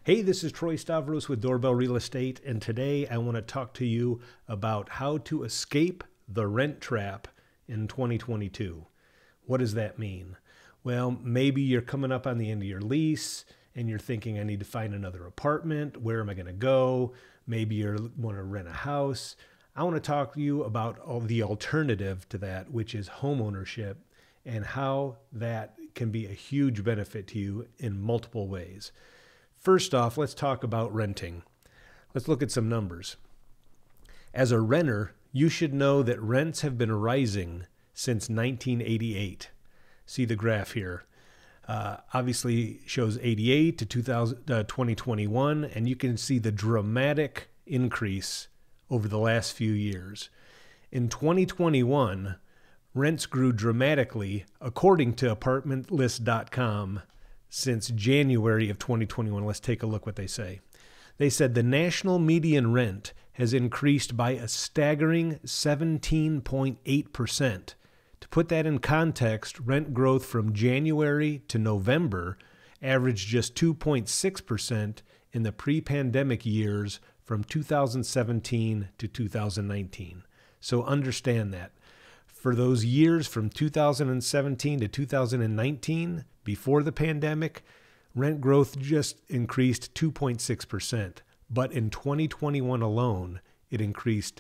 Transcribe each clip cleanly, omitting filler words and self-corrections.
Hey, this is Troy Stavros with Doorbell Real Estate, and today I want to talk to you about how to escape the rent trap in 2022. What does that mean? Well, maybe you're coming up on the end of your lease and you're thinking, I need to find another apartment. Where am I going to go? Maybe you want to rent a house. I want to talk to you about the alternative to that, which is homeownership, and how that can be a huge benefit to you in multiple ways. First off, let's talk about renting. Let's look at some numbers. As a renter, you should know that rents have been rising since 1988. See the graph here. Obviously shows 88 to 2021, and you can see the dramatic increase over the last few years. In 2021, rents grew dramatically, according to apartmentlist.com, since January of 2021. Let's take a look what they say. They said the national median rent has increased by a staggering 17.8%. To put that in context, rent growth from January to November averaged just 2.6% in the pre-pandemic years from 2017 to 2019. So understand that. For those years from 2017 to 2019, before the pandemic, rent growth just increased 2.6%. But in 2021 alone, it increased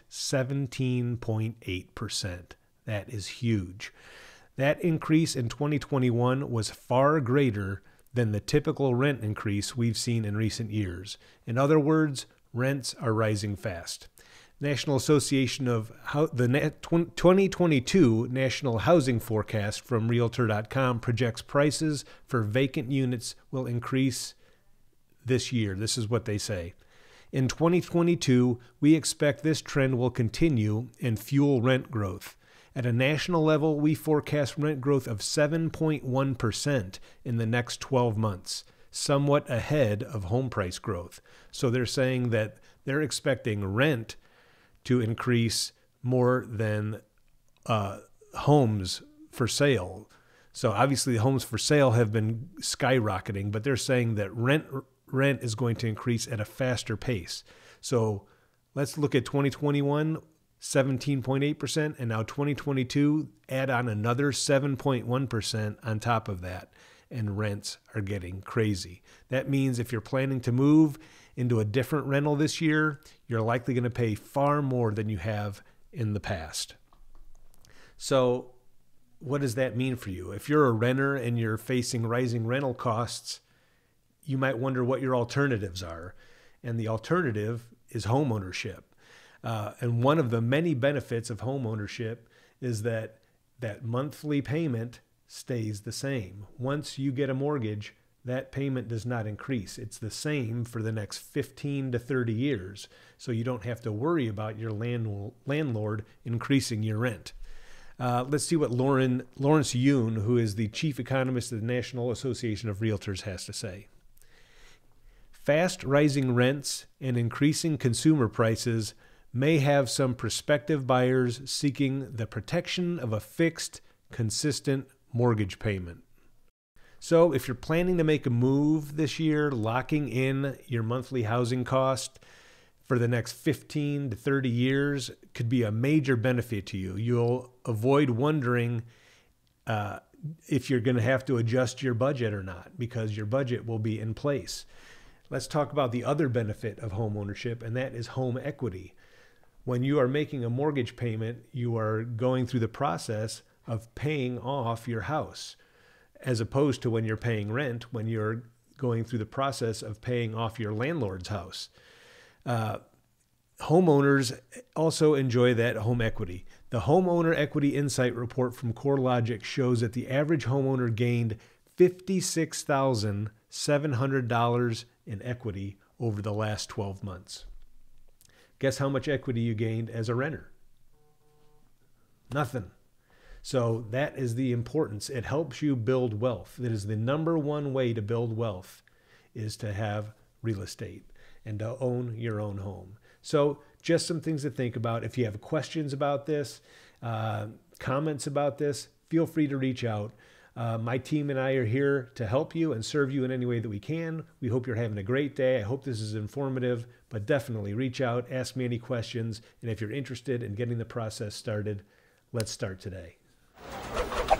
17.8%. That is huge. That increase in 2021 was far greater than the typical rent increase we've seen in recent years. In other words, rents are rising fast. National Association of the 2022 National Housing Forecast from Realtor.com projects prices for vacant units will increase this year. This is what they say. In 2022, we expect this trend will continue and fuel rent growth. At a national level, we forecast rent growth of 7.1% in the next 12 months, somewhat ahead of home price growth. So they're saying that they're expecting rent to increase more than homes for sale. So obviously the homes for sale have been skyrocketing, but they're saying that rent is going to increase at a faster pace. So let's look at 2021, 17.8%, and now 2022, add on another 7.1% on top of that, and rents are getting crazy. That means if you're planning to move into a different rental this year, you're likely going to pay far more than you have in the past. So what does that mean for you? If you're a renter and you're facing rising rental costs, you might wonder what your alternatives are. And the alternative is homeownership. And one of the many benefits of homeownership is that monthly payment stays the same. Once you get a mortgage, that payment does not increase. It's the same for the next 15 to 30 years. So you don't have to worry about your landlord increasing your rent. Let's see what Lawrence Yoon, who is the chief economist of the National Association of Realtors, has to say. Fast rising rents and increasing consumer prices may have some prospective buyers seeking the protection of a fixed, consistent mortgage payment. So if you're planning to make a move this year, locking in your monthly housing cost for the next 15 to 30 years could be a major benefit to you. You'll avoid wondering if you're going to have to adjust your budget or not, because your budget will be in place. Let's talk about the other benefit of home ownership, and that is home equity. When you are making a mortgage payment, you are going through the process of paying off your house, as opposed to when you're paying rent, when you're going through the process of paying off your landlord's house. Homeowners also enjoy that home equity. The Homeowner Equity Insight Report from CoreLogic shows that the average homeowner gained $56,700 in equity over the last 12 months. Guess how much equity you gained as a renter? Nothing. So that is the importance. It helps you build wealth. That is the number one way to build wealth, is to have real estate and to own your own home. So just some things to think about. If you have questions about this, comments about this, feel free to reach out. My team and I are here to help you and serve you in any way that we can. We hope you're having a great day. I hope this is informative, but definitely reach out, ask me any questions, and if you're interested in getting the process started, let's start today.